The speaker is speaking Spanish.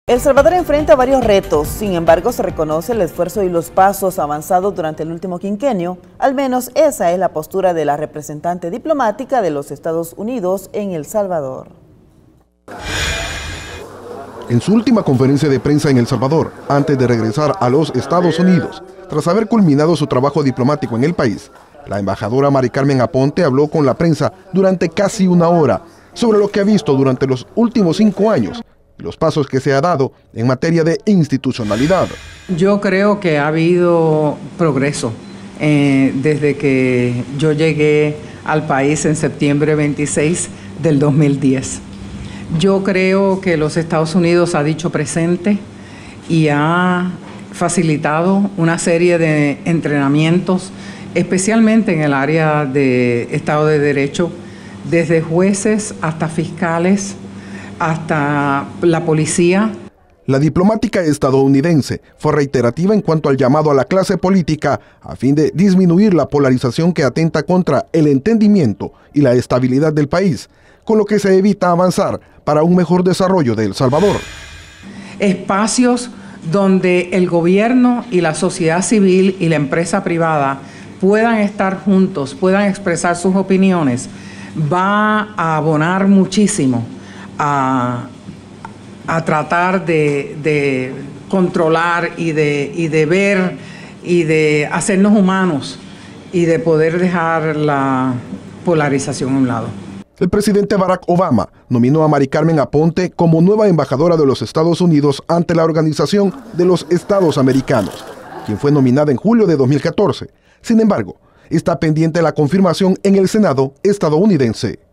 El Salvador enfrenta varios retos, sin embargo se reconoce el esfuerzo y los pasos avanzados durante el último quinquenio. Al menos esa es la postura de la representante diplomática de los Estados Unidos en El Salvador. En su última conferencia de prensa en El Salvador, antes de regresar a los Estados Unidos, tras haber culminado su trabajo diplomático en el país, la embajadora Mari Carmen Aponte habló con la prensa durante casi una hora sobre lo que ha visto durante los últimos 5 años y los pasos que se ha dado en materia de institucionalidad. Yo creo que ha habido progreso desde que yo llegué al país en septiembre 26 del 2010. Yo creo que los Estados Unidos ha dicho presente y ha facilitado una serie de entrenamientos, especialmente en el área de Estado de Derecho, desde jueces hasta fiscales, hasta la policía. La diplomática estadounidense fue reiterativa en cuanto al llamado a la clase política a fin de disminuir la polarización que atenta contra el entendimiento y la estabilidad del país, con lo que se evita avanzar para un mejor desarrollo de El Salvador. Espacios donde el gobierno y la sociedad civil y la empresa privada puedan estar juntos, puedan expresar sus opiniones, va a abonar muchísimo a tratar de controlar y de ver y de hacernos humanos y de poder dejar la polarización a un lado. El presidente Barack Obama nominó a Mari Carmen Aponte como nueva embajadora de los Estados Unidos ante la Organización de los Estados Americanos, quien fue nominada en julio de 2014. Sin embargo, está pendiente la confirmación en el Senado estadounidense.